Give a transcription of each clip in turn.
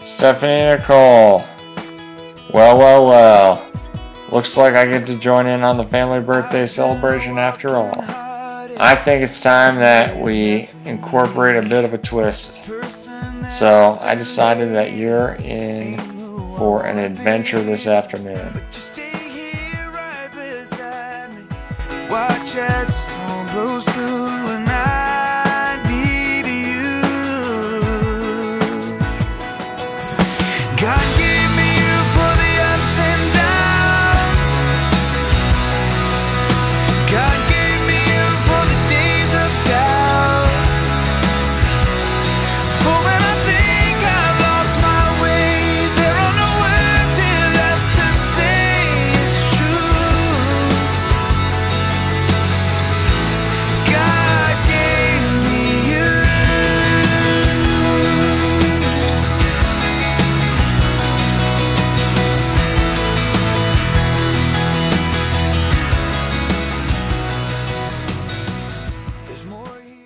Stephanie Nicole. Well. Looks like I get to join in on the family birthday celebration after all. I think it's time that we incorporate a bit of a twist. So I decided that you're in for an adventure this afternoon. Watch as the storm blows through and I need you. God gave me you for the ups and downs. God gave me you for the days of doubt. For when I think I've lost my way, there are no words here left to say it's true. God gave me you. There's more here.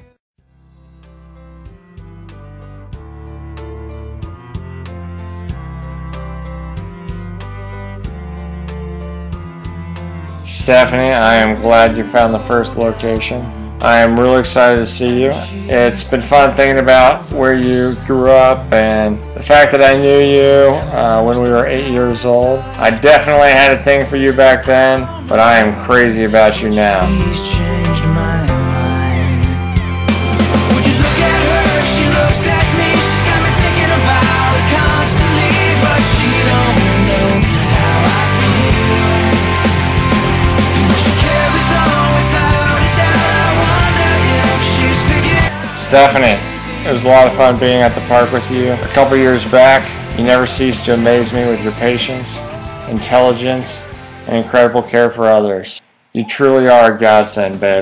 Stephanie, I am glad you found the first location. I am really excited to see you. It's been fun thinking about where you grew up and the fact that I knew you when we were 8 years old. I definitely had a thing for you back then, but I am crazy about you now. He's changed my mind. Would you look at her? She looks at me. She's got me thinking about it constantly, but she don't know how I feel. You know she carries on without a doubt. I wonder if she's figured. Stephanie, it was a lot of fun being at the park with you. A couple years back, you never ceased to amaze me with your patience, intelligence, and incredible care for others. You truly are a godsend, babe.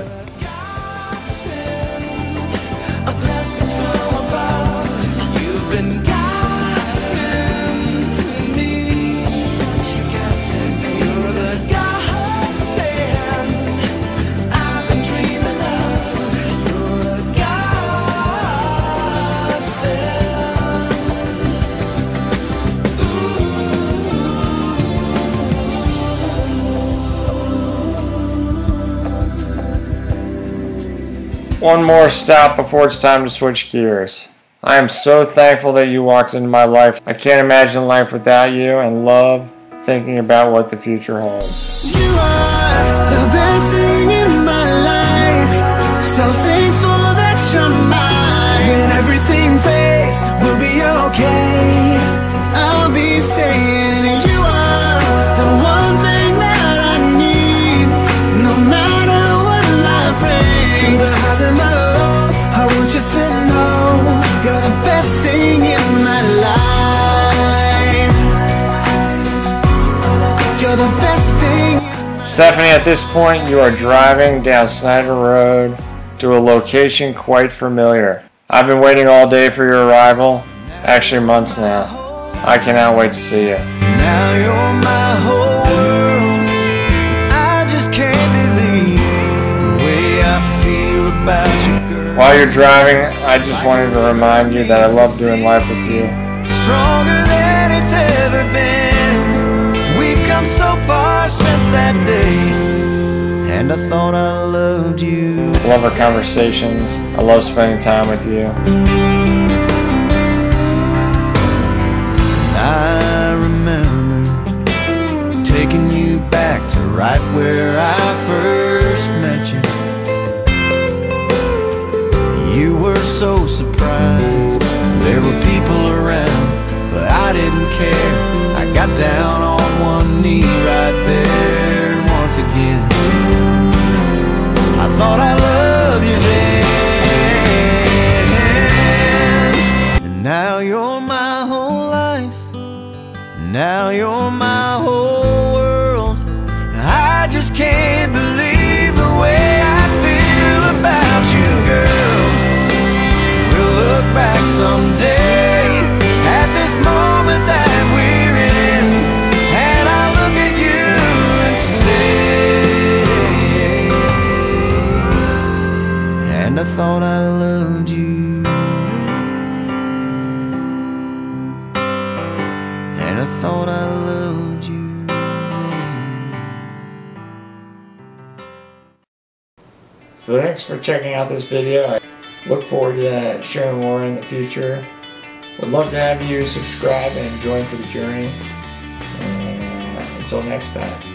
A blessing from above. You've been godsend to me. Such a godsend. You're the godsend I've been dreaming of. You're a One more stop before it's time to switch gears. I am so thankful that you walked into my life. I can't imagine life without you and love thinking about what the future holds. You are the best thing in my life. So thankful that you're mine. When everything fades, we'll be okay. I'll be saying you are the one thing that I need. No matter what life brings. Through the highs and the lows, I want you to know you're the best thing in my life. You're the best thing. Stephanie, at this point, you are driving down Snyder Road to a location quite familiar. I've been waiting all day for your arrival, actually months now. I cannot wait to see you. Now you're my whole world. I just can't believe the way I feel about you, girl. While you're driving, I just wanted to remind you that I love doing life with you. Stronger than it's ever been. We've come so far since that day, and I thought I loved you. I love our conversations. I love spending time with you. I remember taking you back to right where I first met you. You were so surprised. There were people around, but I didn't care. I got down on one knee right there once again. I thought I loved you then. And now you're my whole life. Now you're my whole world. I just can't believe the way I feel about you, girl. We'll look back someday at this moment that we're in, and I look at you and say, and I thought I loved you. So thanks for checking out this video. I look forward to sharing more in the future. Would love to have you subscribe and join for the journey. And until next time.